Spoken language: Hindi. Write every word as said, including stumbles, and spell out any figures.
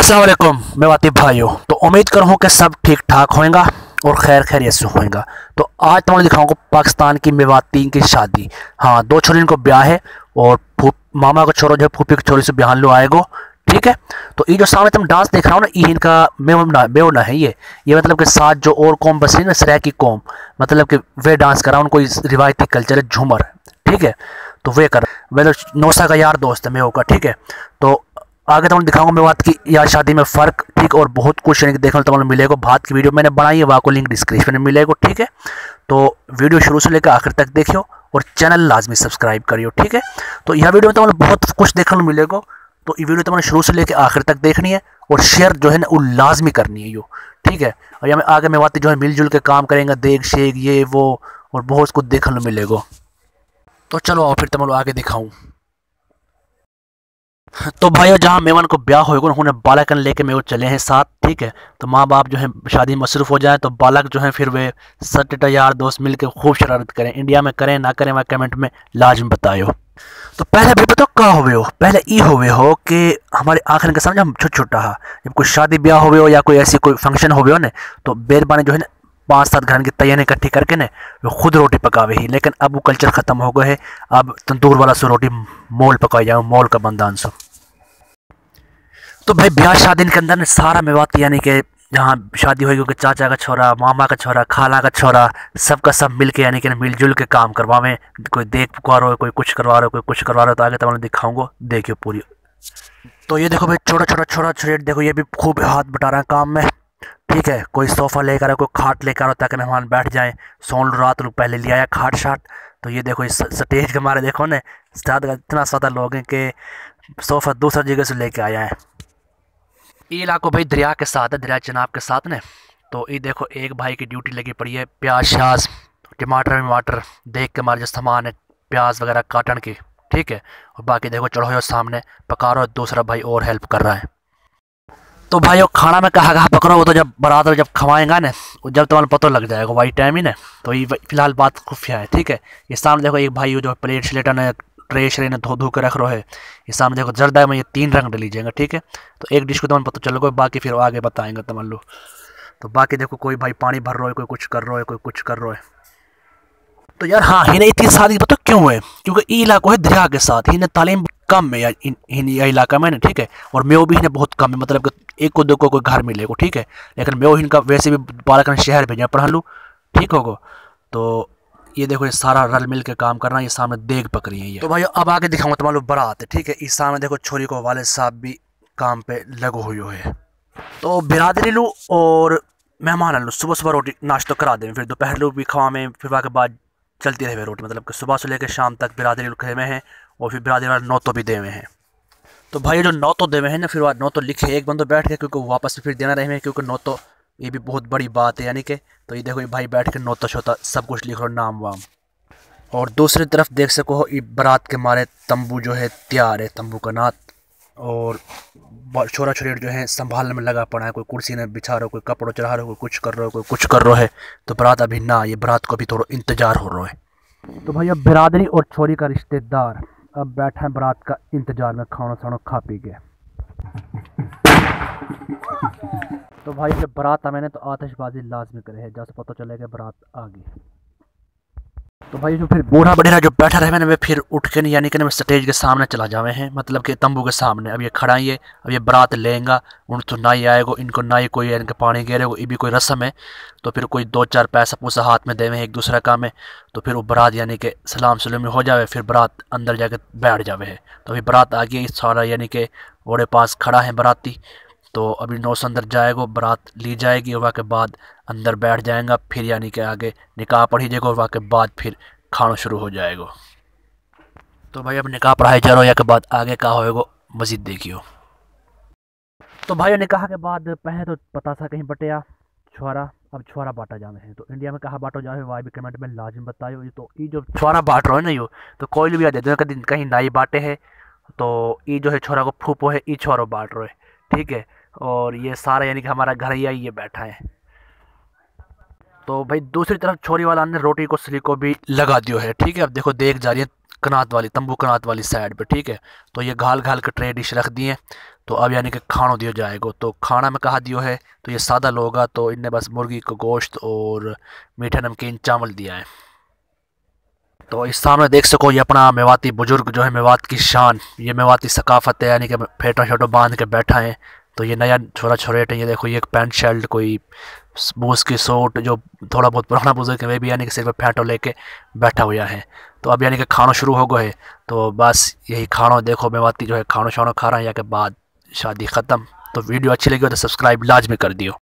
अस्सलाम वालेकुम मेवाती भाइयों। तो उम्मीद करूँ कि सब ठीक ठाक होएगा और खैर खैरियत से होएगा। तो आज तुम्हें दिखाऊंगा पाकिस्तान की मेवाती की शादी। हाँ, दो छोरी इनको ब्याह है और फूफ मामा का छोरो जो है फूफी की छोरी से ब्याह लो आएगो। ठीक है, तो ये जो सामने तुम डांस देख रहा हो ना, ये इनका मेवना बेवना है। ये ये मतलब कि साथ जो और कौम बसी ना, सराय की कौम, मतलब कि वे डांस करा, उनको इस रिवायती कल्चर है झूमर। ठीक है, तो वे कर वे तो नौसा का यार दोस्त है मेव का। ठीक है, तो आगे तुम दिखाऊंगा मेवात की यार शादी में फ़र्क। ठीक, और बहुत कुछ देखने को मिलेगा। भात की वीडियो मैंने बनाई है, वहाँ को लिंक डिस्क्रिप्शन में मिलेगा। ठीक है, तो वीडियो शुरू से लेकर आखिर तक देखियो और चैनल लाजमी सब्सक्राइब करियो। ठीक है, तो यह वीडियो में तुम्हें बहुत कुछ देखने को मिलेगा। तो ये वीडियो तुम्हें शुरू से लेकर आखिर तक देखनी है और शेयर जो है ना वो लाजमी करनी है यो। ठीक है, और यहाँ आगे मेवाती जो है मिलजुल के काम करेंगे, देख शेख ये वो और बहुत कुछ देखने को मिलेगा। तो चलो और फिर तुम आगे दिखाऊँ। तो भाइयों, जहाँ मेमन को ब्याह होगा उन्होंने बालकन लेके मेरे चले हैं साथ। ठीक है, तो माँ बाप जो है शादी में मसरूफ़ हो जाए तो बालक जो है फिर वे सट्टा यार दोस्त मिलकर खूब शरारत करें। इंडिया में करें ना करें, वह कमेंट में लाजमी बताओ। तो पहले भी बताओ क्या हुए हो। पहले ये हुए हो कि हमारे आखिर के सामने हम छोटा छोटा हा जब कोई शादी ब्याह हुए हो या कोई ऐसी कोई फंक्शन हुए हो ना, तो बेरबानी जो है ना पाँच सात घर की तैयारी इकट्ठी करके ना वो खुद रोटी पकावे ही। लेकिन अब वो कल्चर ख़त्म हो गए है। अब तंदूर वाला सो रोटी मोल पकाई जाए, मोल का बंदान सो। तो भाई ब्याह शादी के अंदर सारा मेवाती यानी कि जहाँ शादी होगी कि चाचा का छोरा, मामा का छोरा, खाला का छोरा, सबका सब मिल के यानी कि मिलजुल के काम करवावें। कोई देख पुकार रहा हो, कोई कुछ करवा रहा हो, कोई कुछ करवा रहा हो। तो आगे तो मैं दिखाऊंगा, देखियो पूरी। तो ये देखो भाई छोटा छोटा छोटा छोटा देखो, ये भी खूब हाथ बटा रहा है काम में। ठीक है, कोई सोफ़ा लेकर आओ, कोई खाट लेकर आओ ताकि मेहमान बैठ जाएँ। सोन रात लोग पहले ले आया खाट शाट। तो ये देखो इस स्टेज के मारे देखो ना, ज़्यादा इतना ज़्यादा लोग हैं कि सोफ़ा दूसरी जगह से लेके आया है। ये इलाको भाई दरिया के साथ है, दरिया चनाब के साथ ने। तो ये देखो एक भाई की ड्यूटी लगी पड़ी है प्याज श्याज टमाटर वमाटर देख के मारे जो सामान है प्याज वगैरह काटन की। ठीक है, और बाकी देखो चढ़ो सामने पका रहा हो, दूसरा भाई और हेल्प कर रहा है। तो भाई वो खाना में कहा कहा पकड़ो, वो तो जब बारात जब खवाएंगा ना, जब तुम्हारा पता लग जाएगा वाई टाइम ही ना। तो ये फिलहाल बात खुफिया है। ठीक है, ये सामने देखो एक भाई जो प्लेट स्लेटा ने ट्रे श्रे ने धो धो के रख रहा है। ये सामने देखो जर्दा में ये तीन रंग डाल लीजिएगा। ठीक है, तो एक डिश को तुम्हें पता चलेगा, बाकी फिर आगे बताएंगे तुम लोग। तो बाकी देखो कोई भाई पानी भर रहा है, कोई कुछ कर रहा है, कोई कुछ कर रहा है। तो यार हाँ, इन्हें इतनी शादी पता क्यों है, क्योंकि ये इलाका है दरिया के साथ। इन्हें तालीम कम है यार इन यह इलाका में ना। ठीक है, और मेव भी इन्हें बहुत कम है, मतलब कि एक को दो को कोई घर मिलेगा। ठीक है, लेकिन मेव इनका वैसे भी बालकन शहर भेजा पढ़ा लूँ। ठीक होगा, तो ये देखो ये सारा रल मिल के काम करना। ये सामने देग पक रही है ये। तो भाई अब आगे दिखाऊंगा तुम्हारे बारात। ठीक है, इस सामने देखो छोरी को वाले साहब भी काम पे लगो हुए है। तो बिरादरी लूँ और मेहमान लूँ, सुबह सुबह रोटी नाश्ता करा दें, फिर दोपहर लूँ भी खवा में, फिर वहाँ के बाद चलती रहे रोटी, मतलब कि सुबह से लेकर शाम तक बिरादरी खे में हैं और फिर बिरादरी वाले नौतो भी दे हुए हैं। तो भाई जो नौतो दे हुए हैं ना, फिर वह नौतो लिखे एक बंदो बैठ के, क्योंकि वापस फिर देना रहे हैं, क्योंकि नौतो ये भी बहुत बड़ी बात है यानी कि। तो ये देखो ये भाई बैठ के नौता शोता सब कुछ लिख रहा नाम वाम। और दूसरी तरफ देख सको ये बारात के मारे तंबू जो है तैयार है, तंबू का नात। और छोरा छोरी जो है संभालने में लगा पड़ा है, कोई कुर्सी ने बिछा रहा हो, कोई कपड़ों चढ़ा रहा हो, कोई कुछ कर रहा हो, कोई कुछ कर रहा है। तो बारात अभी ना, ये बारात को भी थोड़ा इंतजार हो रहा है। तो भाई अब बिरादरी और छोरी का रिश्तेदार अब बैठा है बारात का इंतजार में, खाना साना खा पी के। तो भाई जब बारात आ मैंने तो आतिशबाजी लाजमी करे है, जैसे पता चलेगा बारात आ गई। तो भाई जो फिर बूढ़ा बढ़ेरा जो बैठा रहे मैंने वे फिर उठ के नहीं यानी कि मैं स्टेज के सामने चला जावे हैं, मतलब कि तंबू के सामने। अब ये खड़ा ही है, अब ये बारात लेंगा, उन तो ना ही आएगा, इनको ना ही कोई इनके पानी गिरेगा, ये भी कोई रस्म है। तो फिर कोई दो चार पैसा पूसा हाथ में देवे एक दूसरे का में। तो फिर वो बारात यानी कि सलाम सलामी हो जावे, फिर बारात अंदर जाके बैठ जावे है। तो अभी बारात आ गई सारा यानी कि ओड़े पास खड़ा है बाराती। तो अभी नौस अंदर जाएगा, बारात ली जाएगी और वहाँ के बाद अंदर बैठ जाएगा, फिर यानी कि आगे निकाह पढ़ी जाएगा और वहाँ के बाद फिर खाना शुरू हो जाएगा। तो भाई अब निकाह पढ़ाई जा रहा है के बाद आगे का होएगा मज़ीद देखियो। तो भाई निकाह के बाद पहले तो पता था कहीं बटिया छुआरा, अब छुआरा बांटा जाना है। तो इंडिया में कहाँ बांटो जाए वह भी कमेंट में लाजिम बताओ। ये तो ये जो छुआरा बांट रहा है ना, यो तो कोई भी आ जाए कहीं कहीं नाई बांटे है, तो ये जो है छोरा को फूफो है, ये छोरा बांट रहा है। ठीक है, और ये सारा यानी कि हमारा घर ही ये बैठा है। तो भाई दूसरी तरफ छोरी वाला ने रोटी को सली को भी लगा दियो है। ठीक है, अब देखो देख जा रही है कनात वाली तंबू कनात वाली साइड पे, ठीक है। तो ये घाल घाल के ट्रे डिश रख दिए। तो अब यानी कि खाना दिया जाएगा। तो खाना में कहा दियो है, तो ये सादा लोग तो इनने बस मुर्गी को गोश्त और मीठा नमकीन चावल दिया है। तो इस सामने देख सको ये अपना मेवाती बुजुर्ग जो है, मेवात की शान, ये मेवाती सकाफत है, यानी कि फेटो शेटो बांध के बैठा है। तो ये नया छोरा छोरेट है, ये देखो ये एक पैंट शर्ट कोई बूस की सूट, जो थोड़ा बहुत पुराना बुजुर्ग है वे भी यानी कि सिर्फ फेंटो लेके बैठा हुआ है। तो अब यानी कि खाना शुरू हो गया है। तो बस यही खाना देखो, मेवाती जो है खाना शाना खा रहा है, या के बाद शादी ख़त्म। तो वीडियो अच्छी लगी हो तो सब्सक्राइब लाजमी कर दियो।